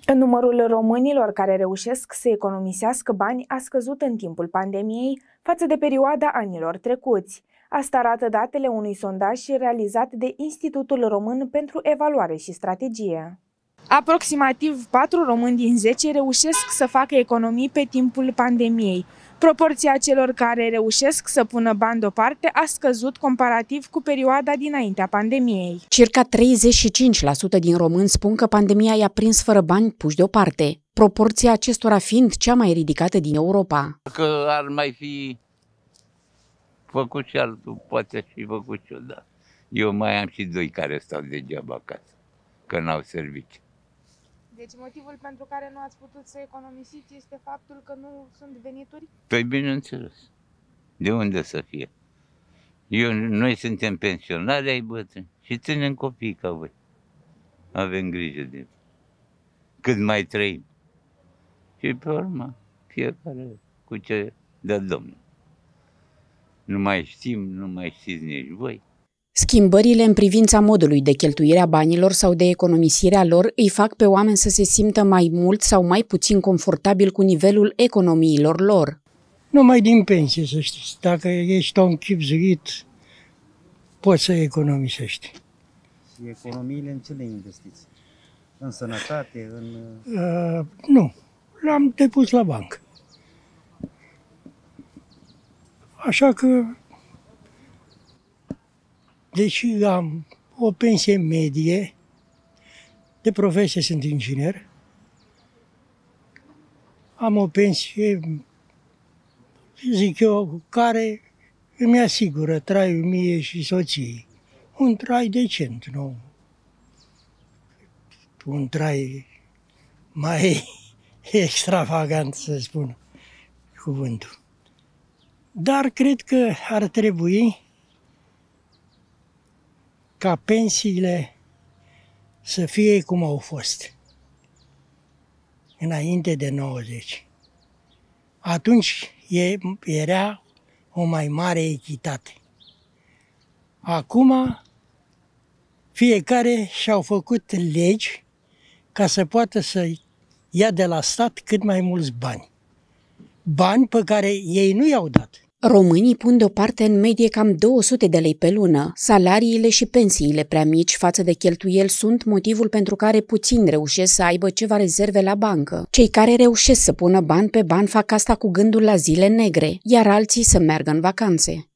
Numărul românilor care reușesc să economisească bani a scăzut în timpul pandemiei față de perioada anilor trecuți. Asta arată datele unui sondaj realizat de Institutul Român pentru Evaluare și Strategie. Aproximativ 4 români din 10 reușesc să facă economii pe timpul pandemiei. Proporția celor care reușesc să pună bani deoparte a scăzut comparativ cu perioada dinaintea pandemiei. Circa 35% din români spun că pandemia i-a prins fără bani puși deoparte, proporția acestora fiind cea mai ridicată din Europa. Că ar mai fi făcut și altul, poate fi făcut și eu, da. Eu mai am și 2 care stau degeaba acasă, că n-au serviciu. Deci motivul pentru care nu ați putut să economisiți este faptul că nu sunt venituri? Păi bineînțeles. De unde să fie? Noi suntem pensionari ai bătrâni și ținem copiii ca voi. Avem grijă de ei. Cât mai trăim. Și pe urmă, fiecare cu ce dă Domnul. Nu mai știm, nu mai știți nici voi. Schimbările în privința modului de cheltuire a banilor sau de economisirea lor îi fac pe oameni să se simtă mai mult sau mai puțin confortabil cu nivelul economiilor lor. Numai din pensie, să știți. Dacă ești om chibzuit, poți să economisești. Și economiile în ce le investiți? În sănătate? Nu. L-am depus la bancă. Așa că, deși am o pensie medie, de profesie sunt inginer, am o pensie, zic eu, care îmi asigură traiul mie și soției. Un trai decent, nu un trai mai extravagant, să spun cuvântul. Dar cred că ar trebui ca pensiile să fie cum au fost înainte de 90. Atunci era o mai mare echitate. Acum fiecare și-au făcut legi ca să poată să ia de la stat cât mai mulți bani. Bani pe care ei nu i-au dat. Românii pun deoparte în medie cam 200 de lei pe lună. Salariile și pensiile prea mici față de cheltuieli sunt motivul pentru care puțini reușesc să aibă ceva rezerve la bancă. Cei care reușesc să pună bani pe bani fac asta cu gândul la zile negre, iar alții să meargă în vacanțe.